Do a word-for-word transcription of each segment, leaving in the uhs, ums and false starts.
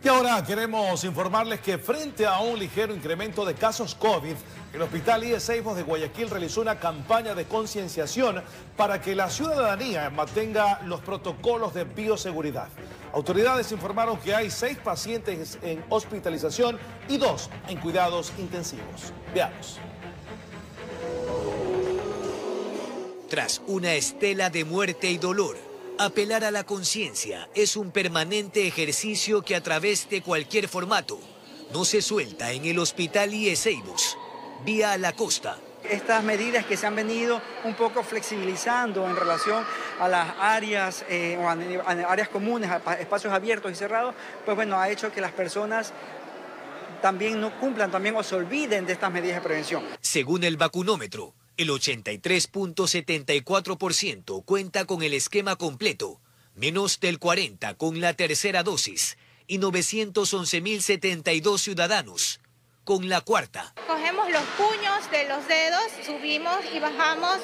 Y ahora queremos informarles que frente a un ligero incremento de casos COVID, el Hospital I E Seibos de Guayaquil realizó una campaña de concienciación para que la ciudadanía mantenga los protocolos de bioseguridad. Autoridades informaron que hay seis pacientes en hospitalización y dos en cuidados intensivos. Veamos. Tras una estela de muerte y dolor, apelar a la conciencia es un permanente ejercicio que a través de cualquier formato no se suelta en el Hospital I E Seibos, vía la costa. Estas medidas que se han venido un poco flexibilizando en relación a las áreas, eh, o a, a áreas comunes, a espacios abiertos y cerrados, pues bueno, ha hecho que las personas también no cumplan también o se olviden de estas medidas de prevención. Según el vacunómetro, el ochenta y tres punto setenta y cuatro por ciento cuenta con el esquema completo, menos del cuarenta por ciento con la tercera dosis y novecientos once mil setenta y dos ciudadanos con la cuarta. Cogemos los puños de los dedos, subimos y bajamos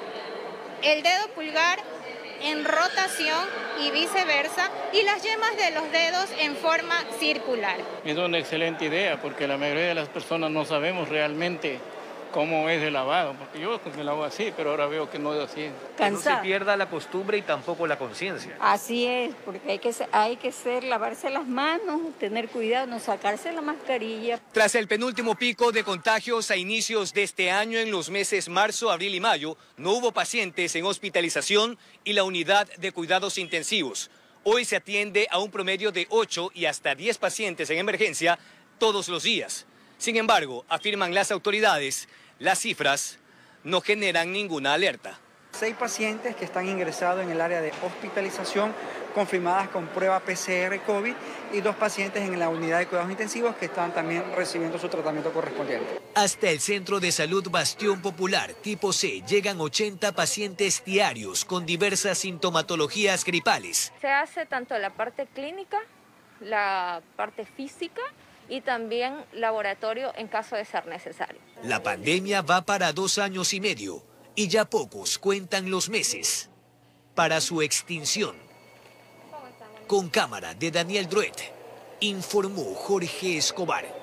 el dedo pulgar en rotación y viceversa, y las yemas de los dedos en forma circular. Es una excelente idea porque la mayoría de las personas no sabemos realmente cómo es el lavado, porque yo me lavo así, pero ahora veo que no es así. Que no se pierda la costumbre y tampoco la conciencia. Así es, porque hay que, hay que ser, lavarse las manos, tener cuidado, no sacarse la mascarilla. Tras el penúltimo pico de contagios a inicios de este año en los meses marzo, abril y mayo, no hubo pacientes en hospitalización y la unidad de cuidados intensivos. Hoy se atiende a un promedio de ocho y hasta diez pacientes en emergencia todos los días. Sin embargo, afirman las autoridades, las cifras no generan ninguna alerta. Seis pacientes que están ingresados en el área de hospitalización confirmadas con prueba P C R COVID y dos pacientes en la unidad de cuidados intensivos que están también recibiendo su tratamiento correspondiente. Hasta el Centro de Salud Bastión Popular tipo C llegan ochenta pacientes diarios con diversas sintomatologías gripales. Se hace tanto la parte clínica, la parte física y también laboratorio en caso de ser necesario. La pandemia va para dos años y medio y ya pocos cuentan los meses para su extinción. Con cámara de Daniel Druet, informó Jorge Escobar.